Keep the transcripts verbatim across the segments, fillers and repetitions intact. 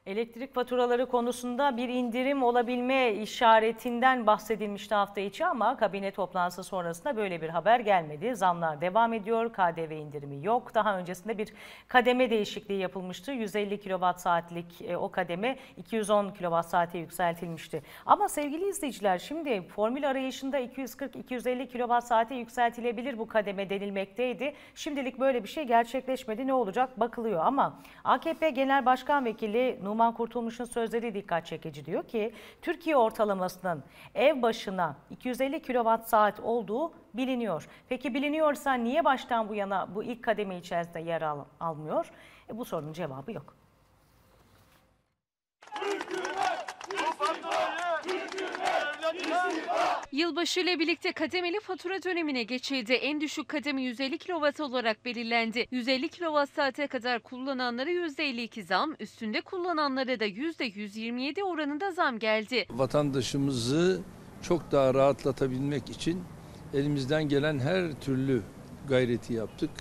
Elektrik faturaları konusunda bir indirim olabilme işaretinden bahsedilmişti hafta içi ama kabine toplantısı sonrasında böyle bir haber gelmedi. Zamlar devam ediyor, K D V indirimi yok. Daha öncesinde bir kademe değişikliği yapılmıştı. yüz elli kilowatt saatlik o kademe iki yüz on kilowatt saate yükseltilmişti. Ama sevgili izleyiciler, şimdi formül arayışında iki yüz kırk iki yüz elli kilowatt saate yükseltilebilir bu kademe denilmekteydi. Şimdilik böyle bir şey gerçekleşmedi. Ne olacak bakılıyor ama A K P Genel Başkan Vekili Numan Kurtulmuş'un sözleri dikkat çekici. Diyor ki Türkiye ortalamasının ev başına iki yüz elli kilowatt saat olduğu biliniyor. Peki biliniyorsa niye baştan bu yana bu ilk kademe içerisinde yer al, almıyor? E, bu sorunun cevabı yok. Yılbaşı ile birlikte kademeli fatura dönemine geçildi. En düşük kademe yüz elli kilowatt olarak belirlendi. yüz elli kilowatt saate kadar kullananlara yüzde elli iki zam, üstünde kullananlara da yüzde yüz yirmi yedi oranında zam geldi. Vatandaşımızı çok daha rahatlatabilmek için elimizden gelen her türlü gayreti yaptık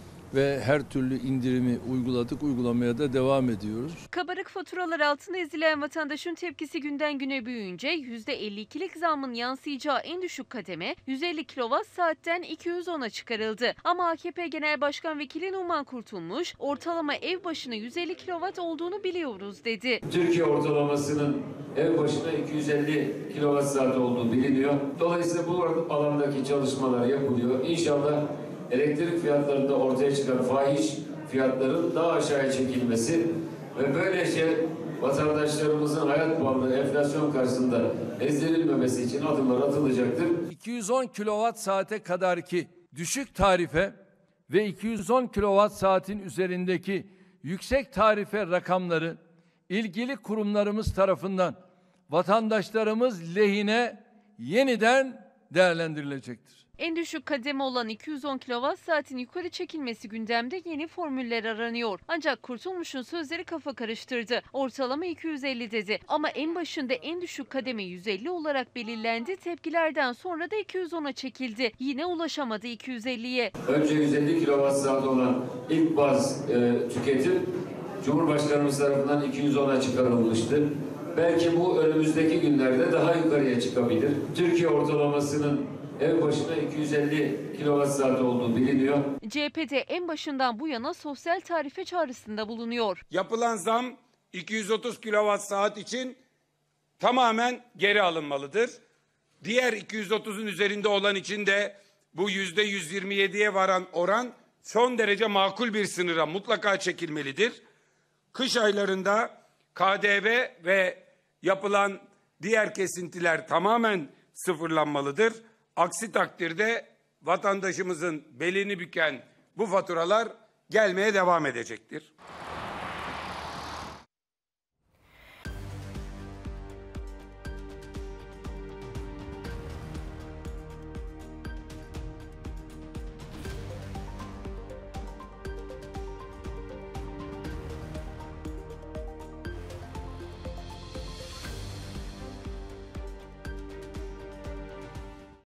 ve her türlü indirimi uyguladık, uygulamaya da devam ediyoruz. Kabarık faturalar altında ezilen vatandaşın tepkisi günden güne büyüyünce yüzde elli ikilik zammın yansıyacağı en düşük kademe yüz elli kilowatt saatten iki yüz ona çıkarıldı. Ama A K P Genel Başkan Vekili Numan Kurtulmuş, ortalama ev başına yüz elli kilowatt olduğunu biliyoruz dedi. Türkiye ortalamasının ev başına iki yüz elli kilowatt saat olduğu biliniyor. Dolayısıyla bu alandaki çalışmalar yapılıyor. İnşallah elektrik fiyatlarında ortaya çıkan fahiş fiyatların daha aşağıya çekilmesi ve böylece vatandaşlarımızın hayat pahalılığı, enflasyon karşısında ezdirilmemesi için adımlar atılacaktır. iki yüz on kilowatt saate kadarki düşük tarife ve iki yüz on kilowatt saatin üzerindeki yüksek tarife rakamları ilgili kurumlarımız tarafından vatandaşlarımız lehine yeniden değerlendirilecektir. En düşük kademe olan iki yüz on kilowatt saatin yukarı çekilmesi gündemde, yeni formüller aranıyor. Ancak Kurtulmuş'un sözleri kafa karıştırdı. Ortalama iki yüz elli dedi ama en başında en düşük kademe yüz elli olarak belirlendi. Tepkilerden sonra da iki yüz ona çekildi. Yine ulaşamadı iki yüz elliye. Önce yüz elli kilowatt saat olan ilk baz e, tüketim Cumhurbaşkanımız tarafından iki yüz ona çıkarılmıştı. Belki bu önümüzdeki günlerde daha yukarıya çıkabilir. Türkiye ortalamasının ev başına iki yüz elli kilowatt saat olduğu biliniyor. C H P de en başından bu yana sosyal tarife çağrısında bulunuyor. Yapılan zam iki yüz otuz kilowatt saat için tamamen geri alınmalıdır. Diğer iki yüz otuzun üzerinde olan için de bu yüzde yüz yirmi yediye varan oran son derece makul bir sınıra mutlaka çekilmelidir. Kış aylarında K D V ve yapılan diğer kesintiler tamamen sıfırlanmalıdır. Aksi takdirde vatandaşımızın belini büken bu faturalar gelmeye devam edecektir.